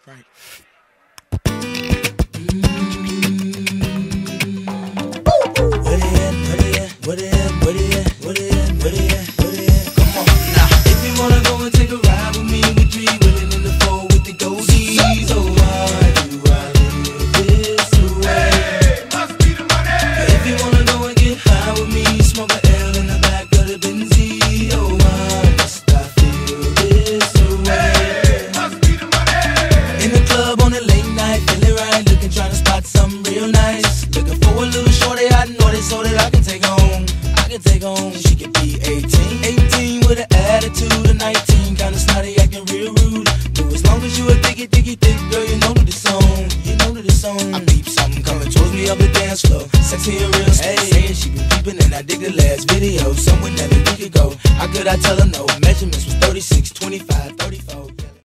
Right. Come on now. If you wanna go and take a ride with me, we three willing in the four with the goldies. Oh, why do I live this way? Hey, must be the money. If you wanna go and get high with me, smoke a L in the back of the Benzie. Oh, why must I feel this way? Hey, must be the money. In the club on a late night, feeling right, looking, trying to spot something real nice. Looking for a little shorty I know this so that I can take home. She could be 18 with an attitude of 19, kinda snotty, acting real rude. But as long as you a thick, girl, you know the song. I peep something coming towards me up the dance floor, sexy and real slow. Saying she been peeping and I dig the last video. Somewhere Nelly we could go. How could I tell her no? Measurements was 36, 25, 34.